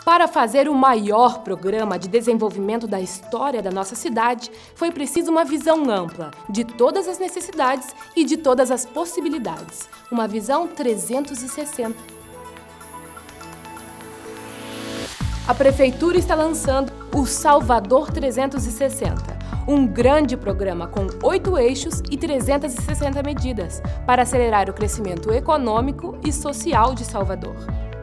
Para fazer o maior programa de desenvolvimento da história da nossa cidade, foi preciso uma visão ampla de todas as necessidades e de todas as possibilidades. Uma visão 360. A Prefeitura está lançando o Salvador 360, um grande programa com 8 eixos e 360 medidas para acelerar o crescimento econômico e social de Salvador.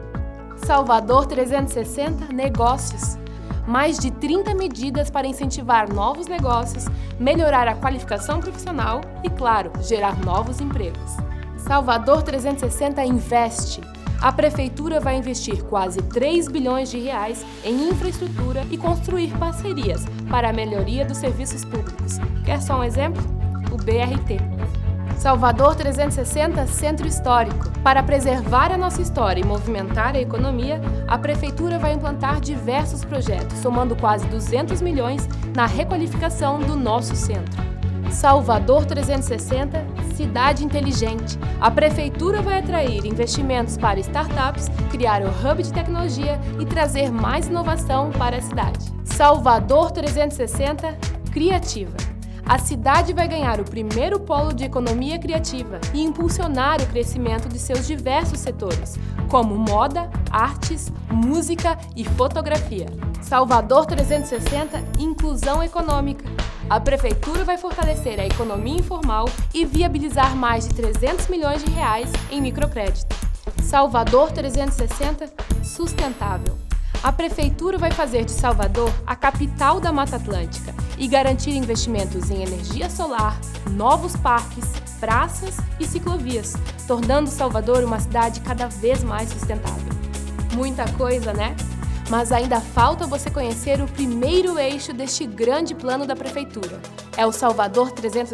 Salvador 360 Negócios. Mais de 30 medidas para incentivar novos negócios, melhorar a qualificação profissional e, claro, gerar novos empregos. Salvador 360 Investe. A Prefeitura vai investir quase 3 bilhões de reais em infraestrutura e construir parcerias para a melhoria dos serviços públicos. Quer só um exemplo? O BRT. Salvador 360 Centro Histórico. Para preservar a nossa história e movimentar a economia, a Prefeitura vai implantar diversos projetos, somando quase 200 milhões na requalificação do nosso centro. Salvador 360 Cidade Inteligente. A Prefeitura vai atrair investimentos para startups, criar o hub de tecnologia e trazer mais inovação para a cidade. Salvador 360 Criativa. A cidade vai ganhar o primeiro polo de economia criativa e impulsionar o crescimento de seus diversos setores, como moda, artes, música e fotografia. Salvador 360 Inclusão Econômica. A Prefeitura vai fortalecer a economia informal e viabilizar mais de 300 milhões de reais em microcrédito. Salvador 360 Sustentável. A Prefeitura vai fazer de Salvador a capital da Mata Atlântica e garantir investimentos em energia solar, novos parques, praças e ciclovias, tornando Salvador uma cidade cada vez mais sustentável. Muita coisa, né? Mas ainda falta você conhecer o primeiro eixo deste grande plano da Prefeitura. É o Salvador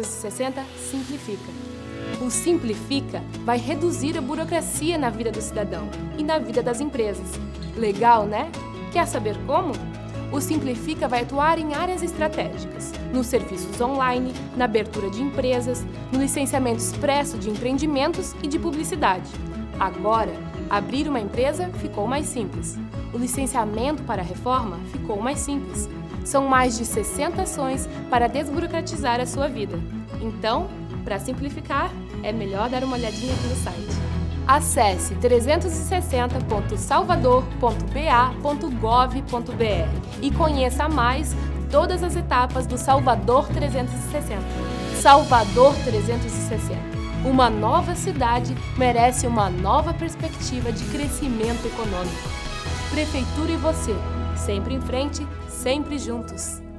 360 Simplifica. O Simplifica vai reduzir a burocracia na vida do cidadão e na vida das empresas. Legal, né? Quer saber como? O Simplifica vai atuar em áreas estratégicas, nos serviços online, na abertura de empresas, no licenciamento expresso de empreendimentos e de publicidade. Agora, abrir uma empresa ficou mais simples. O licenciamento para a reforma ficou mais simples. São mais de 60 ações para desburocratizar a sua vida. Então, para simplificar, é melhor dar uma olhadinha aqui no site. Acesse 360.salvador.ba.gov.br e conheça mais todas as etapas do Salvador 360. Salvador 360. Uma nova cidade merece uma nova perspectiva de crescimento econômico. Prefeitura e você, sempre em frente, sempre juntos.